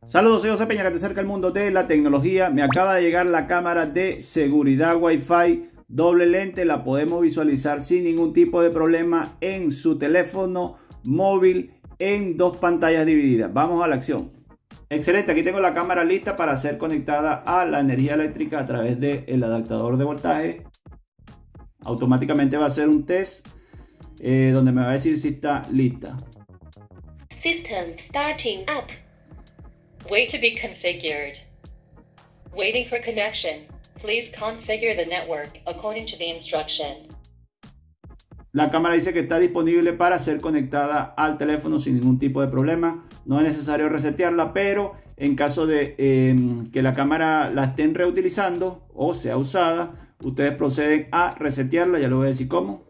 Saludos, soy José Peña, que te acerca el mundo de la tecnología. Me acaba de llegar la cámara de seguridad Wi-Fi doble lente. La podemos visualizar sin ningún tipo de problema en su teléfono móvil en dos pantallas divididas. Vamos a la acción. Excelente, aquí tengo la cámara lista para ser conectada a la energía eléctrica a través del adaptador de voltaje. Automáticamente va a hacer un test donde me va a decir si está lista. System starting up. Wait to be configured. Waiting for connection. Please configure the network according to the instruction. La cámara dice que está disponible para ser conectada al teléfono sin ningún tipo de problema. No es necesario resetearla, pero en caso de que la cámara la estén reutilizando o sea usada, ustedes proceden a resetearla. Ya les voy a decir cómo.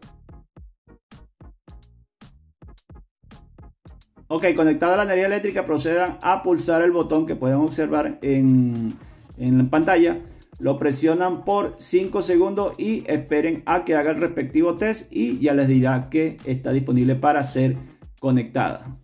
Ok, conectada a la energía eléctrica, procedan a pulsar el botón que pueden observar en la pantalla. Lo presionan por 5 segundos y esperen a que haga el respectivo test y ya les dirá que está disponible para ser conectada.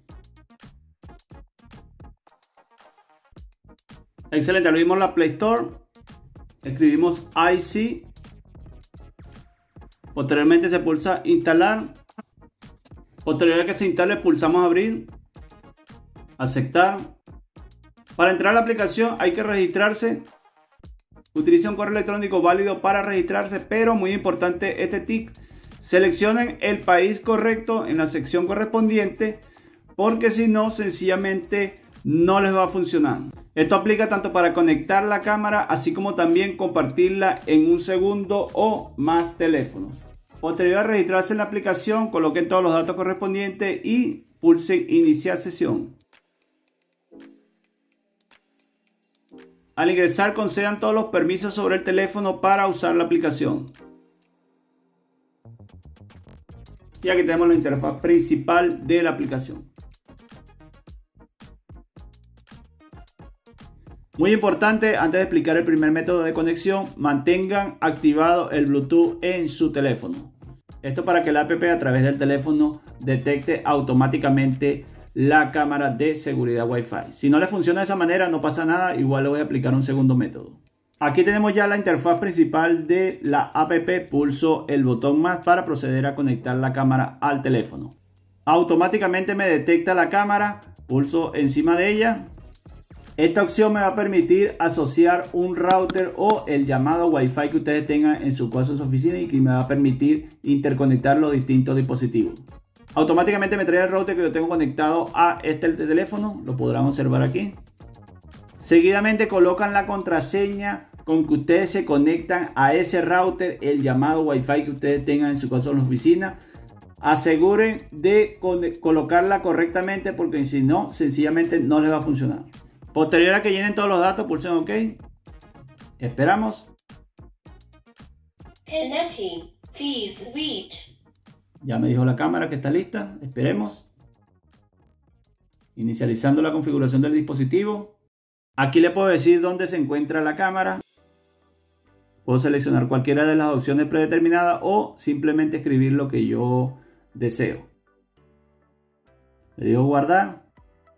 Excelente, abrimos la Play Store, escribimos IC, posteriormente se pulsa instalar, posterior a que se instale pulsamos abrir, aceptar. Para entrar a la aplicación hay que registrarse. Utiliza un correo electrónico válido para registrarse, pero muy importante este tip: seleccionen el país correcto en la sección correspondiente, porque si no, sencillamente no les va a funcionar. Esto aplica tanto para conectar la cámara, así como también compartirla en un segundo o más teléfonos. Posterior a registrarse en la aplicación, coloquen todos los datos correspondientes y pulsen iniciar sesión. Al ingresar, concedan todos los permisos sobre el teléfono para usar la aplicación. Y aquí tenemos la interfaz principal de la aplicación. Muy importante, antes de explicar el primer método de conexión, mantengan activado el Bluetooth en su teléfono. Esto para que la app a través del teléfono detecte automáticamente la cámara de seguridad Wi-Fi. Si no le funciona de esa manera, no pasa nada, igual le voy a aplicar un segundo método. Aquí tenemos ya la interfaz principal de la app. Pulso el botón más para proceder a conectar la cámara al teléfono. Automáticamente me detecta la cámara, pulso encima de ella. Esta opción me va a permitir asociar un router o el llamado Wi-Fi que ustedes tengan en su casa o su oficina y que me va a permitir interconectar los distintos dispositivos. Automáticamente me trae el router que yo tengo conectado a este teléfono, lo podrán observar aquí. Seguidamente colocan la contraseña con que ustedes se conectan a ese router, el llamado Wi-Fi que ustedes tengan en su casa o en la oficina. Aseguren de colocarla correctamente, porque si no, sencillamente no les va a funcionar. Posterior a que llenen todos los datos, pulsen OK. Esperamos. Connecting. Please wait. Ya me dijo la cámara que está lista. Esperemos. Inicializando la configuración del dispositivo. Aquí le puedo decir dónde se encuentra la cámara. Puedo seleccionar cualquiera de las opciones predeterminadas o simplemente escribir lo que yo deseo. Le digo guardar.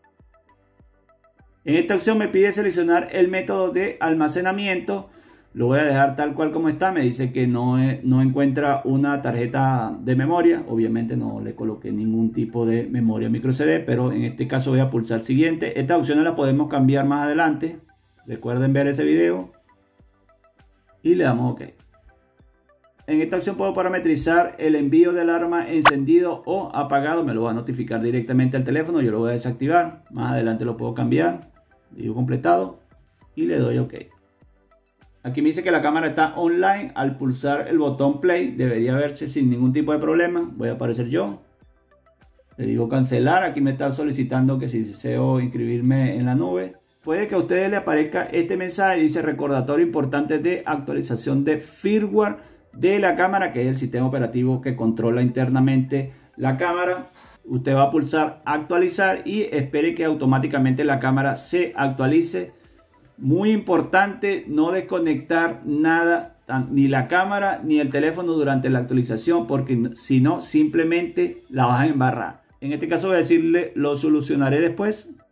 En esta opción me pide seleccionar el método de almacenamiento. Lo voy a dejar tal cual como está. Me dice que no encuentra una tarjeta de memoria. Obviamente no le coloqué ningún tipo de memoria micro CD, pero en este caso voy a pulsar siguiente. Estas opciones las podemos cambiar más adelante. Recuerden ver ese video. Y le damos OK. En esta opción puedo parametrizar el envío de alarma encendido o apagado. Me lo va a notificar directamente al teléfono. Yo lo voy a desactivar. Más adelante lo puedo cambiar. Digo completado. Y le doy OK. Aquí me dice que la cámara está online. Al pulsar el botón play debería verse sin ningún tipo de problema. Voy a aparecer yo. Le digo cancelar. Aquí me está solicitando que si deseo inscribirme en la nube. Puede que a ustedes le aparezca este mensaje. Dice recordatorio importante de actualización de firmware de la cámara, que es el sistema operativo que controla internamente la cámara. Usted va a pulsar actualizar y espere que automáticamente la cámara se actualice. Muy importante no desconectar nada, ni la cámara ni el teléfono durante la actualización, porque si no simplemente la vas a embarrar. En este caso voy a decirle lo solucionaré después.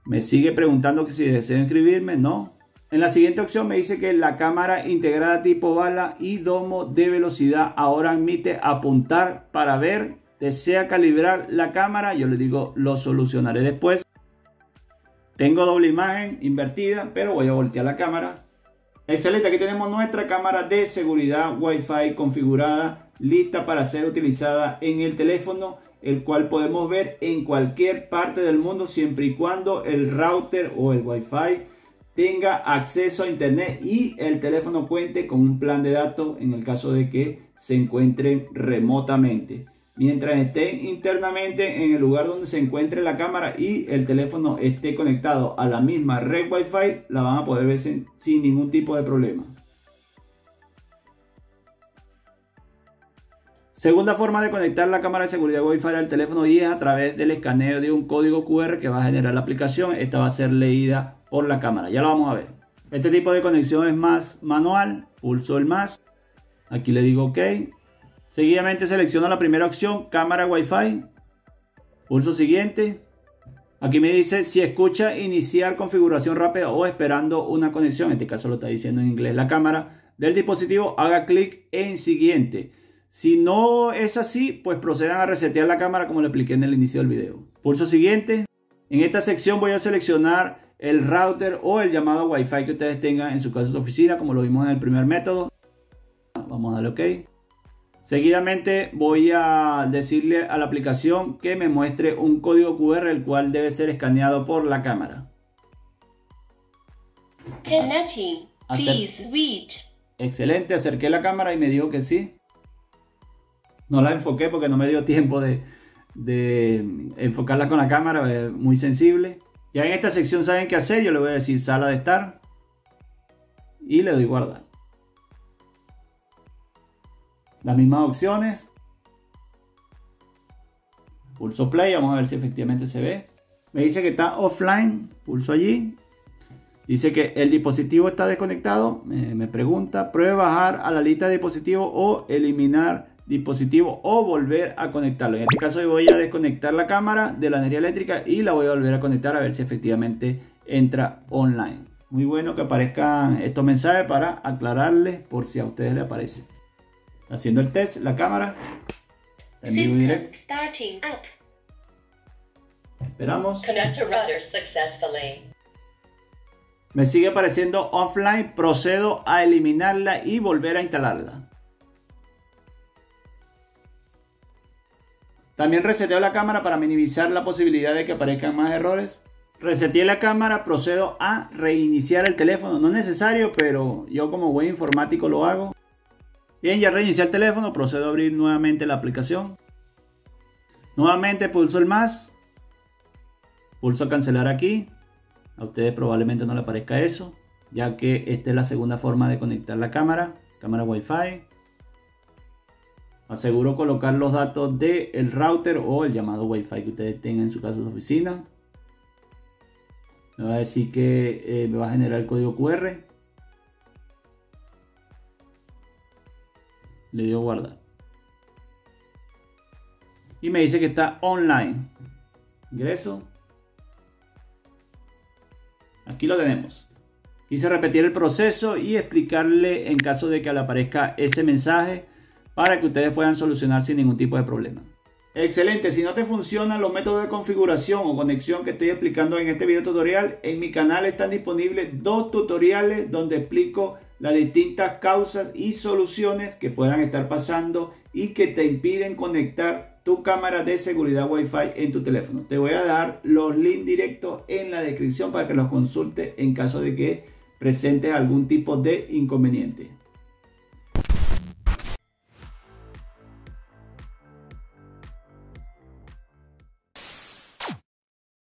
Me sigue preguntando que si deseo inscribirme. No. En la siguiente opción me dice que la cámara integrada tipo bala y domo de velocidad ahora admite apuntar para ver. Desea calibrar la cámara. Yo le digo lo solucionaré después. Tengo doble imagen invertida, pero voy a voltear la cámara. Excelente, aquí tenemos nuestra cámara de seguridad Wi-Fi configurada, lista para ser utilizada en el teléfono, el cual podemos ver en cualquier parte del mundo siempre y cuando el router o el Wi-Fi tenga acceso a internet y el teléfono cuente con un plan de datos en el caso de que se encuentren remotamente. Mientras estén internamente en el lugar donde se encuentre la cámara y el teléfono esté conectado a la misma red Wi-Fi, la van a poder ver sin ningún tipo de problema. Segunda forma de conectar la cámara de seguridad Wi-Fi al teléfono y es a través del escaneo de un código QR que va a generar la aplicación. Esta va a ser leída por la cámara. Ya lo vamos a ver. Este tipo de conexión es más manual. Pulso el más. Aquí le digo OK. Seguidamente selecciono la primera opción, cámara Wi-Fi. Pulso siguiente. Aquí me dice si escucha iniciar configuración rápida o esperando una conexión. En este caso lo está diciendo en inglés la cámara del dispositivo. Haga clic en siguiente. Si no es así, pues procedan a resetear la cámara como le expliqué en el inicio del video. Pulso siguiente. En esta sección voy a seleccionar el router o el llamado Wi-Fi que ustedes tengan en su casa de oficina, como lo vimos en el primer método. Vamos a darle OK. Seguidamente voy a decirle a la aplicación que me muestre un código QR el cual debe ser escaneado por la cámara. Excelente, acerqué la cámara y me dijo que sí. No la enfoqué porque no me dio tiempo de enfocarla con la cámara, es muy sensible. Ya en esta sección saben qué hacer, yo le voy a decir sala de estar y le doy guardar. Las mismas opciones. Pulso play, vamos a ver si efectivamente se ve. Me dice que está offline, pulso allí. Dice que el dispositivo está desconectado. Me pregunta, pruebe bajar a la lista de dispositivos o eliminar dispositivo o volver a conectarlo. En este caso yo voy a desconectar la cámara de la energía eléctrica y la voy a volver a conectar a ver si efectivamente entra online. Muy bueno que aparezcan estos mensajes para aclararles por si a ustedes les aparece. Haciendo el test, la cámara en vivo y directo. Esperamos. Me sigue apareciendo offline. Procedo a eliminarla y volver a instalarla. También reseteo la cámara para minimizar la posibilidad de que aparezcan más errores. Reseteé la cámara, procedo a reiniciar el teléfono. No es necesario, pero yo como buen informático lo hago. Bien, ya reinicié el teléfono, procedo a abrir nuevamente la aplicación. Nuevamente pulso el más. Pulso cancelar aquí. A ustedes probablemente no les aparezca eso, ya que esta es la segunda forma de conectar la cámara. Cámara Wi-Fi. Aseguro colocar los datos del router o el llamado Wi-Fi que ustedes tengan en su casa de oficina. Me va a decir que me va a generar el código QR. Le digo guardar. Y me dice que está online. Ingreso. Aquí lo tenemos. Quise repetir el proceso y explicarle en caso de que le aparezca ese mensaje para que ustedes puedan solucionar sin ningún tipo de problema. Excelente, si no te funcionan los métodos de configuración o conexión que estoy explicando en este video tutorial, en mi canal están disponibles 2 tutoriales donde explico las distintas causas y soluciones que puedan estar pasando y que te impiden conectar tu cámara de seguridad Wi-Fi en tu teléfono. Te voy a dar los links directos en la descripción para que los consultes en caso de que presentes algún tipo de inconveniente.